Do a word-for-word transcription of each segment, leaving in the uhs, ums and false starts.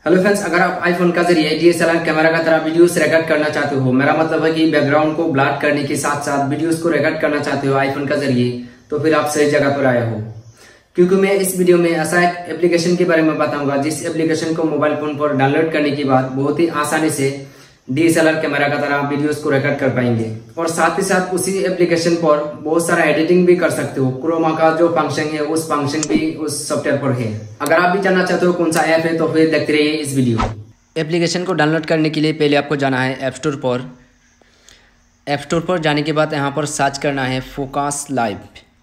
Hello friends, अगर आप iPhone का जरिए डीएसएलआर कैमरा का तरह वीडियोस रिकॉर्ड करना चाहते हो, मेरा मतलब है कि बैकग्राउंड को ब्लर करने के साथ साथ वीडियोस को रिकॉर्ड करना चाहते हो आईफोन का जरिए, तो फिर आप सही जगह पर आए हो। क्योंकि मैं इस वीडियो में ऐसा एक एप्लीकेशन के बारे में बताऊंगा जिस एप्लीकेशन को मोबाइल फोन पर डाउनलोड करने के बाद बहुत ही आसानी से डीएसएलआर कैमरा का तरह वीडियोस को रिकॉर्ड कर पाएंगे और साथ ही साथ उसी एप्लीकेशन पर बहुत सारा एडिटिंग भी कर सकते हो। क्रोमा का जो फंक्शन है उस फंक्शन भी उस सॉफ्टवेयर पर है। अगर आप भी जानना चाहते हो कौन सा ऐप है तो फिर देखते रहिए इस वीडियो। एप्लीकेशन को डाउनलोड करने के लिए पहले आपको जाना है ऐप स्टोर पर। ऐप स्टोर पर जाने के बाद यहाँ पर सर्च करना है focus live.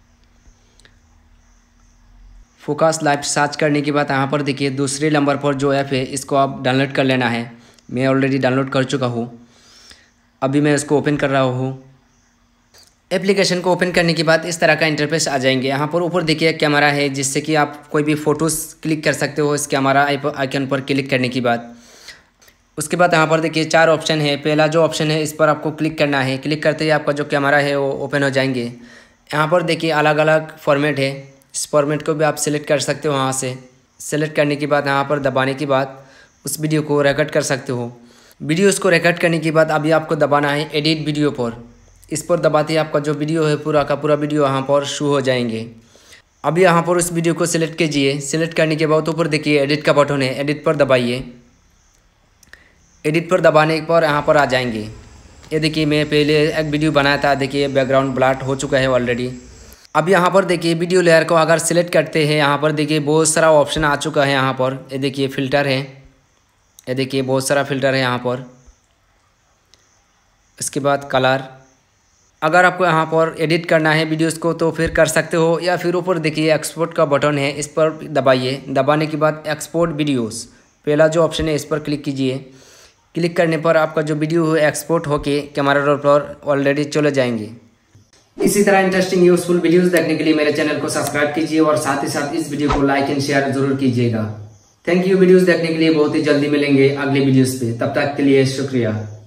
Focus live search करने के बाद यहाँ पर देखिए दूसरे नंबर पर जो ऐप है इसको आप डाउनलोड कर लेना है। मैं ऑलरेडी डाउनलोड कर चुका हूँ, अभी मैं इसको ओपन कर रहा हूँ। एप्लीकेशन को ओपन करने के बाद इस तरह का इंटरफेस आ जाएंगे। यहाँ पर ऊपर देखिए कैमरा है जिससे कि आप कोई भी फ़ोटोज़ क्लिक कर सकते हो इस कैमरा आइकन पर क्लिक करने के बाद। उसके बाद यहाँ पर देखिए चार ऑप्शन है। पहला जो ऑप्शन है इस पर आपको क्लिक करना है। क्लिक करते ही आपका जो कैमरा है वो ओपन हो जाएंगे। यहाँ पर देखिए अलग अलग फॉर्मेट है, इस फॉर्मेट को भी आप सिलेक्ट कर सकते हो। वहाँ से सिलेक्ट करने के बाद यहाँ पर दबाने के बाद उस वीडियो को रिकॉर्ड कर सकते हो। वीडियोस को रिकॉर्ड करने के बाद अभी आपको दबाना है एडिट वीडियो पर। इस पर दबाते ही आपका जो वीडियो है पूरा का पूरा वीडियो यहाँ पर शो हो जाएंगे। अभी यहाँ पर उस वीडियो को सिलेक्ट कीजिए। सिलेक्ट करने के बाद ऊपर देखिए एडिट का बटन है, एडिट पर दबाइए। एडिट पर दबाने पर यहाँ पर आ जाएंगे। ये देखिए मैं पहले एक वीडियो बनाया था, देखिए बैकग्राउंड ब्लर हो चुका है ऑलरेडी। अब यहाँ पर देखिए वीडियो लेयर को अगर सिलेक्ट करते हैं यहाँ पर देखिए बहुत सारा ऑप्शन आ चुका है। यहाँ पर ये देखिए फ़िल्टर है, ये देखिए बहुत सारा फ़िल्टर है यहाँ पर। इसके बाद कलर, अगर आपको यहाँ पर एडिट करना है वीडियोस को तो फिर कर सकते हो, या फिर ऊपर देखिए एक्सपोर्ट का बटन है, इस पर दबाइए। दबाने के बाद एक्सपोर्ट वीडियोस पहला जो ऑप्शन है इस पर क्लिक कीजिए। क्लिक करने पर आपका जो वीडियो है एक्सपोर्ट होके कैमरा रोल पर ऑलरेडी चले जाएंगे। इसी तरह इंटरेस्टिंग यूजफुल वीडियोस देखने के लिए मेरे चैनल को सब्सक्राइब कीजिए और साथ ही साथ इस वीडियो को लाइक एंड शेयर जरूर कीजिएगा। Thank you. वीडियोस देखने के लिए बहुत ही जल्दी मिलेंगे अगले वीडियोस पे, तब तक के लिए शुक्रिया।